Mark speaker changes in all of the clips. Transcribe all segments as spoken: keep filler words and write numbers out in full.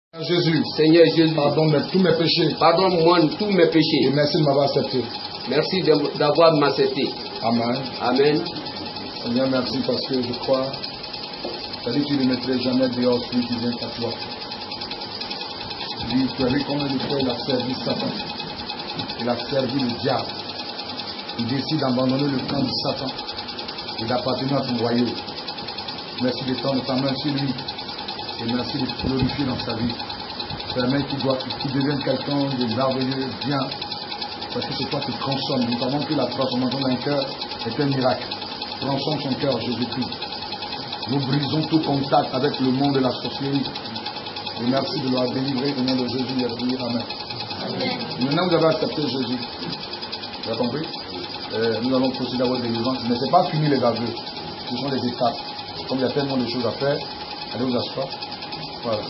Speaker 1: Jésus,
Speaker 2: Seigneur Jésus,
Speaker 1: pardonne tous mes péchés.
Speaker 2: Pardonne-moi tous mes péchés.
Speaker 1: Et merci de m'avoir accepté.
Speaker 2: Merci d'avoir m'accepté.
Speaker 1: Amen.
Speaker 2: Amen.
Speaker 1: Seigneur, merci parce que je crois. Tu as dit que tu ne mettrais jamais dehors celui qui vient à toi. Tu dis, tu as vu combien de fois il a servi Satan. Il a servi le diable. Il décide d'abandonner le camp de Satan et d'appartenir à ton royaume. Merci de tendre ta main sur lui. Et merci de te glorifier dans sa vie. Permets qu'il qu'il devienne quelqu'un de merveilleux, bien. Parce que c'est toi qui transformes. Nous savons que la transformation d'un cœur est un miracle. Transforme son cœur, Jésus-Christ. Nous brisons tout contact avec le monde de la sorcellerie. Et merci de l'avoir délivré au nom de Jésus. Amen. Amen. Maintenant, vous avez accepté Jésus. Vous avez compris? euh, Nous allons procéder à votre délivrance. Mais ce n'est pas fini les aveux. Ce sont des étapes. Comme il y a tellement de choses à faire, allez vous asseoir. Voilà.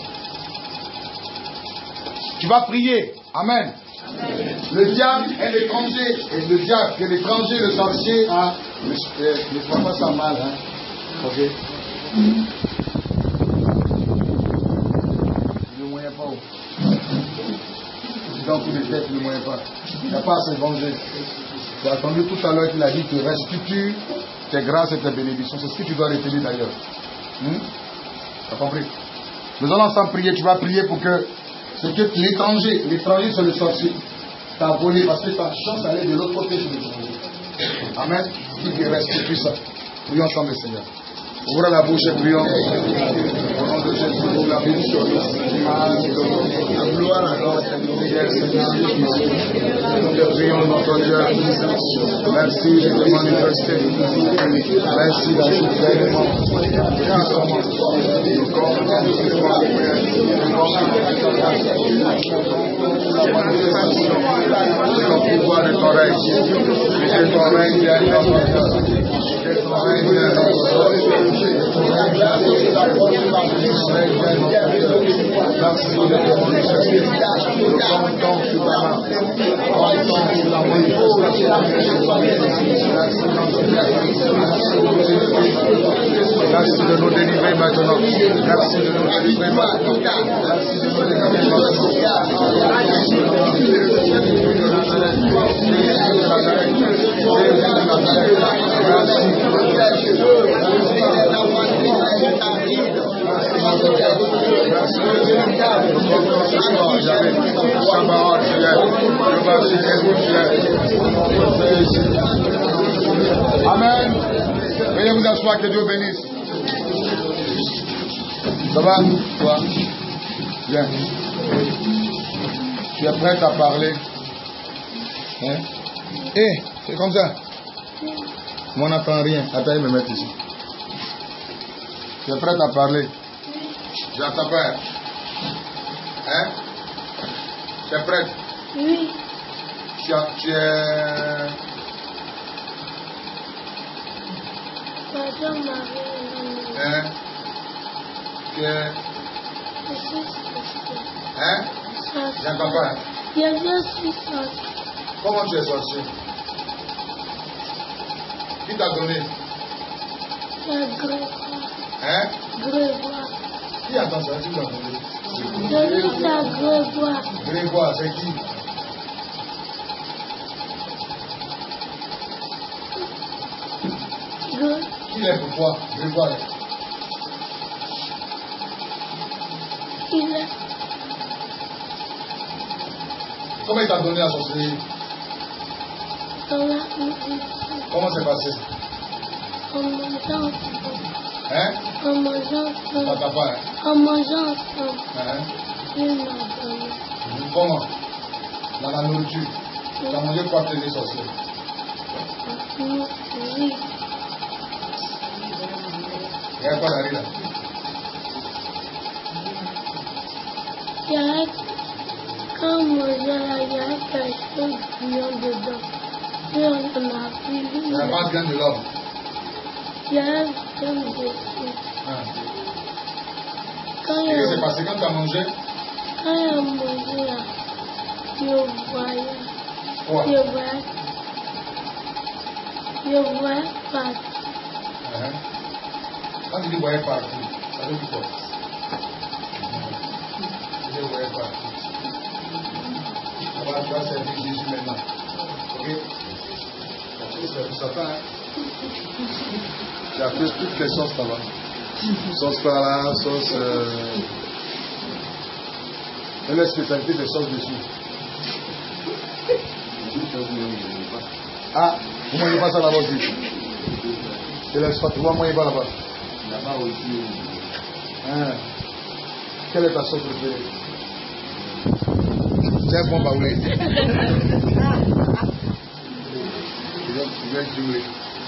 Speaker 1: Tu vas prier. Amen. Amen. Le diable est l'étranger. Et le diable, que l'étranger, le sorcier, a. Ne sois pas ça mal, hein. Ok. Le moyen pas où. Dans tous les têtes, le moyen pas. Il n'y a pas à se venger. J'ai attendu tout à l'heure qu'il a dit que restitue tes grâces et tes bénédictions. C'est ce que tu dois retenir d'ailleurs. Hmm? Tu as compris? Nous allons ensemble prier. Tu vas prier pour que ce que l'étranger, l'étranger c'est le sorcier, t'a volé parce que ta chance allait de l'autre côté sur l'étranger. Amen. Qui te restitue ça. Prions ensemble, Seigneur. Ouvrez la bouche et prions. Au nom de Jésus, la bénédiction. La gloire à notre nous te prions, notre Dieu. Merci de te manifester. Merci d'agir pleinement. La manifestation de ton pouvoir de ton règne. Que ton règne vienne dans notre vie. Que ton règne vienne dans notre vie. Merci de te manifester. Nous comptons sur ta main. Comptons sur la manifestation. Merci de nous délivrer maintenant. Merci de nous délivrer maintenant. Merci de nous délivrer Amen. Veuillez vous asseoir, que Dieu bénisse. Ça va? Toi? Bien. Tu es prête à parler? Hein? Eh, hey, c'est comme ça. Moi, on n'entend rien. Attends, il me met ici. Tu es prête à parler? J'entends pas. Hein? Tu es prête?
Speaker 3: Oui.
Speaker 1: Tu, as, tu es...
Speaker 3: Pardon, Marie.
Speaker 1: Hein? Tu es... Hein? J'entends pas.
Speaker 3: Je suis sorti.
Speaker 1: Comment tu es sorti? Qui t'a donné?
Speaker 3: C'est Grégoire.
Speaker 1: Hein?
Speaker 3: Grégoire.
Speaker 1: Qui a ton sorti t'a donné?
Speaker 3: Je suis à Grégoire.
Speaker 1: Grégoire, c'est qui?
Speaker 3: Grégoire.
Speaker 1: Qui est pour toi? Grégoire.
Speaker 3: Il est.
Speaker 1: Comment il t'a donné la sorcellerie? Comment c'est passé?
Speaker 3: En mangeant.
Speaker 1: Hein?
Speaker 3: En mangeant.
Speaker 1: Ça t'a pas, hein?
Speaker 3: En mangeant ensemble.
Speaker 1: Hein?
Speaker 3: Il m'a donné.
Speaker 1: Comment? Dans la nourriture. Tu as mangé quoi tes sorciers?
Speaker 3: Oui.
Speaker 1: Il y a quoi derrière là?
Speaker 3: Il y a, quand on mangeait là, il y a quelque chose de bouillon dedans. Et on en a pris.
Speaker 1: Il n'y a pas de grain de l'homme.
Speaker 3: Il y a un grain dessus.
Speaker 1: Hein?
Speaker 3: Quand
Speaker 1: Qu'est-ce qui s'est passé quand tu as mangé?
Speaker 3: Quand il a mangé là, je voyais.
Speaker 1: Quoi?
Speaker 3: Je voyais. Je voyais pas.
Speaker 1: Hein? Quand tu dis voyais partout, ça veut dire quoi? Tu vas servir Jésus maintenant. Ok? Tu as servi Satan. Hein? Tu as fait toutes les sauces là-bas. Sauce par là, sauce. Euh... Et la spécialité des sauces dessus. Ah, vous ne mangez pas ça là-bas aussi. C'est l'espace, vous ne mangez pas là-bas.
Speaker 2: Là-bas aussi.
Speaker 1: Hein. Quelle est ta sauce préférée? C'est un bon baoulé. Je vais jouer.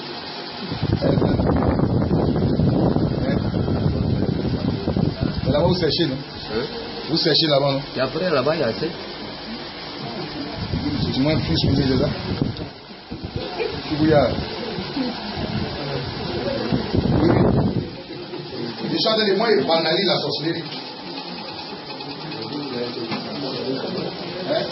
Speaker 1: Mais là-bas, vous séchez, non?
Speaker 2: Hein?
Speaker 1: Vous séchez là-bas, non?
Speaker 2: Et après, là-bas, il y a assez.
Speaker 1: Du moins, plus que déjà. Tu bouillard. Oui, oui. Les gens de moi, ils banalisent la sorcellerie. Hein?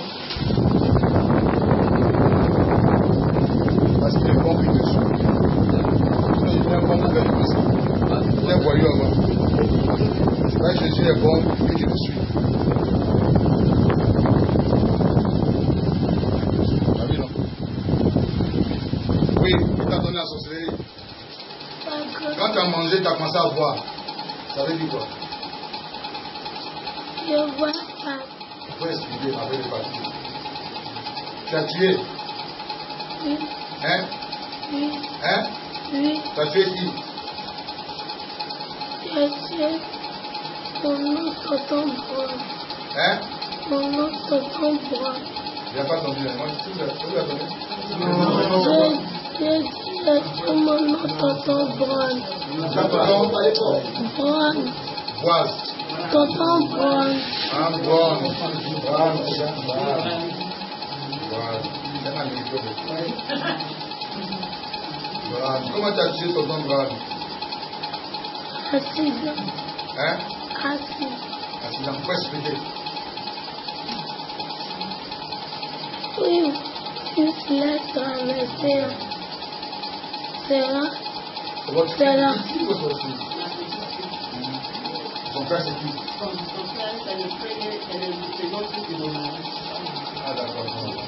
Speaker 1: Parce qu'il est bon plus dessus. Sinon, il fait un bon mauvais du passé. C'est un voyou avant. Là, Jésus est bon, et je le suis. T'as vu, non? Oui, il t'a donné la sorcellerie. Quand tu as mangé, tu as commencé à boire. Ça veut dire quoi?
Speaker 3: Je vois pas.
Speaker 1: Tu peux expliquer avec les papiers. Tu as tué?
Speaker 3: Oui.
Speaker 1: Hein?
Speaker 3: Oui.
Speaker 1: Hein?
Speaker 3: Oui.
Speaker 1: Tu as tué qui?
Speaker 3: J'ai tué mon nom tonton Brown.
Speaker 1: Hein?
Speaker 3: Mon nom tonton Brown.
Speaker 1: Il n'y a pas entendu. Moi, tu l'as donné?
Speaker 3: J'ai tué mon nom tonton Brown.
Speaker 1: Tonton
Speaker 3: Brown.
Speaker 1: Boise.
Speaker 3: Tonton Brown.
Speaker 1: Ah, Brown. Brown. Brown. C'est un micro. Brown. Comment tu as tué tonton Brown?
Speaker 3: Accident.
Speaker 1: Hein?
Speaker 3: Accident.
Speaker 1: Accident. Pourquoi expliquer?
Speaker 3: Oui. Je laisse traverser. C'est là.
Speaker 1: C'est votre
Speaker 3: C'est là.
Speaker 1: fils ou votre fille? Son frère, c'est qui?
Speaker 4: Son frère, c'est le premier, c'est le second fils de mon mari.
Speaker 1: Ah, d'accord.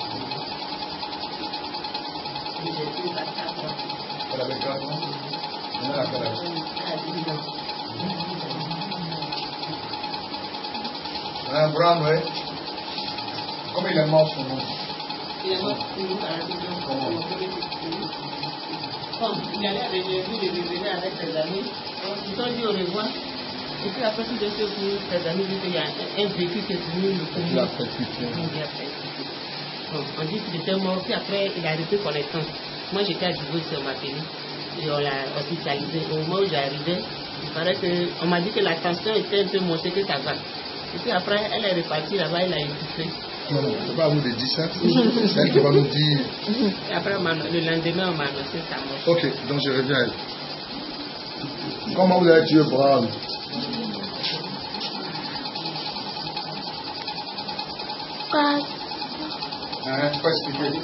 Speaker 4: J'ai pris sa quatre ans.
Speaker 1: Elle avait quatre ans. Elle a quel âge?
Speaker 4: Elle a dix ans.
Speaker 1: Un Brown, oui. Comment il est mort, son nom?
Speaker 4: Il est mort pour nous à la vision.
Speaker 1: Comment?
Speaker 4: Comme il allait avec les vues, il revenait avec ses amis. Donc, ils ont dit au revoir. Et puis après tout de ce coup, ses amis disent qu'il y a un véhicule qui est venu le
Speaker 1: Il a percuté.
Speaker 4: Il a percuté. Bon, on dit qu'il était mort, puis après il a arrêté connaissance. Moi j'étais à Djibouti sur ma famille. Et on l'a hospitalisé. Au moment où j'arrivais, il paraît que on m'a dit que la tension était un peu montée, que ça va. Et puis après, elle est repartie là-bas, elle a étouffé.
Speaker 1: Non, non, c'est pas à vous de dire ça. C'est elle qui va nous dire.
Speaker 4: Et après, le lendemain, on m'a annoncé sa mort.
Speaker 1: Ok, donc je reviens à elle. Comment vous avez tué Brown?
Speaker 3: Pas.
Speaker 1: Hein, pas expliquer.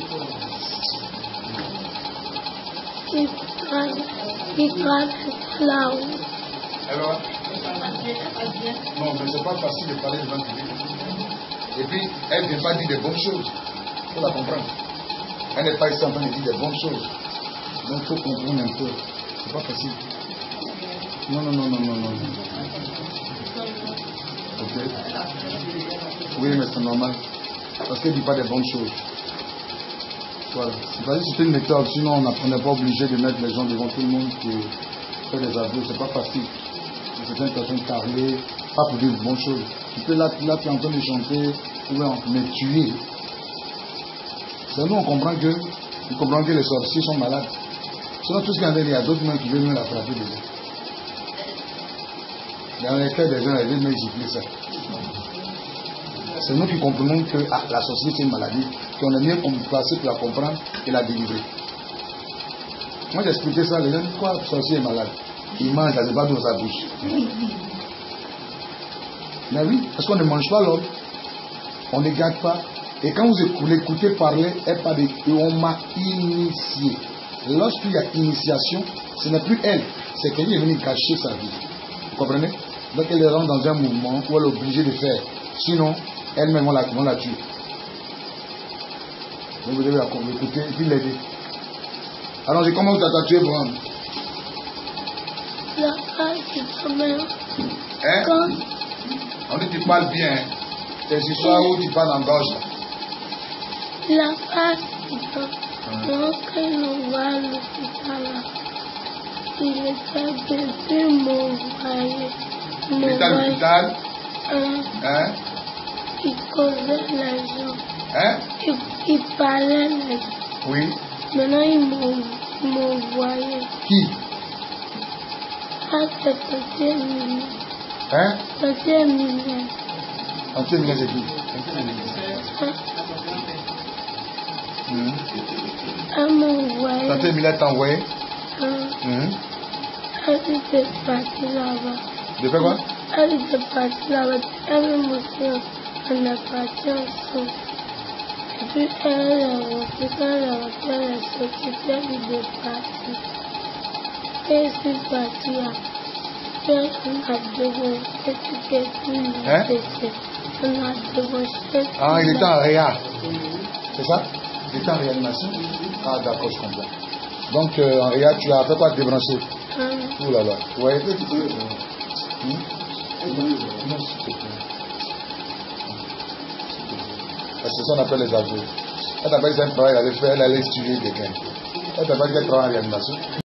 Speaker 3: Il traverse. Il traverse là-haut.
Speaker 1: Alors? Non, mais c'est pas facile de parler devant le public. Et puis, elle ne vient pas dire des bonnes choses. Il faut la comprendre. Elle n'est pas ici en train de dire des bonnes choses. Donc, il faut comprendre un peu. C'est pas facile. Non, non, non, non, non, non. Ok. Oui, mais c'est normal. Parce qu'elle ne dit pas des bonnes choses. Voilà. C'est-à-dire que c'était une méthode. Sinon, on n'est pas obligé de mettre les gens devant tout le monde pour faire des aveux. C'est pas facile. C'est une personne parler, pas pour dire de bonnes choses. Tu peux là, là tu es en train de chanter, ou mais tuer. C'est nous, on comprend que, on comprend que les sorciers sont malades. Sinon, tout ce qu'il y a il y a d'autres mains qui veulent nous la frapper déjà. Dans les cœurs des gens, il y a des mains qui giflent ça. C'est nous qui comprenons que ah, la sorcellerie c'est une maladie, qu'on est mieux placé pour la comprendre et la délivrer. Moi j'ai expliqué ça, les gens disent quoi, le sorcier est malade. Il mange, ça ne se passe dans sa bouche. Mais oui, parce qu'on ne mange pas l'homme, on ne garde pas. Et quand vous l'écoutez parler, elle parle et on m'a initié. Lorsqu'il y a initiation, ce n'est plus elle, c'est qu'elle est venue cacher sa vie. Vous comprenez? Donc elle rentre dans un mouvement où elle est obligée de faire. Sinon, elle-même, on la, on la tue. Donc vous devez écouter et puis l'aider. Allons-y, comment vous t'as tué, Brown?
Speaker 3: La face du sommeil.
Speaker 1: Hein?
Speaker 3: Quand
Speaker 1: On dit que tu parles bien. Hein? Tes histoires où tu parles en gauche.
Speaker 3: la face du sommeil. Donc, on va à l'hôpital là. Il était bébé, m'envoyer.
Speaker 1: Il est à l'hôpital.
Speaker 3: Hein?
Speaker 1: Hein?
Speaker 3: Il causait les gens.
Speaker 1: Hein?
Speaker 3: Il, il parlait les gens.
Speaker 1: Oui.
Speaker 3: Maintenant, ils m'ont- ils m'envoyaient.
Speaker 1: Qui?
Speaker 3: Ah, c'est petit Emilien.
Speaker 1: Hein?
Speaker 3: Petit Emilien.
Speaker 1: Entier Minet, c'est qui?
Speaker 3: Hein?
Speaker 1: Hum.
Speaker 3: Elle m'envoyait.
Speaker 1: Entier Minet t'a envoyé?
Speaker 3: Hein?
Speaker 1: Hum.
Speaker 3: Elle était partie là-bas.
Speaker 1: De faire quoi?
Speaker 3: Elle était partie là-bas. Elle me montrait. On est parti ensemble. Et puis, elle est rentrée. Quand elle est rentrée, elle est sortie. Puis, elle est partie. Et je suis partie là. Puis, on a débranché tout et tout.
Speaker 1: Hein?
Speaker 3: On a débranché.
Speaker 1: Ah, il était en réa. C'est ça? Il était en réanimation? Ah, d'accord, je comprends. Donc, euh, en réa, tu as fait quoi débrancher?
Speaker 3: Hein?
Speaker 1: Ouh là là. Ouais. Hum? Non, s'il te plaît. C'est ça qu'on appelle les aveux. Elle t'a pas dit que c'est un travail qu'elle allait faire, elle allait tuer quelqu'un. Elle t'a pas dit qu'elle travaille en réanimation.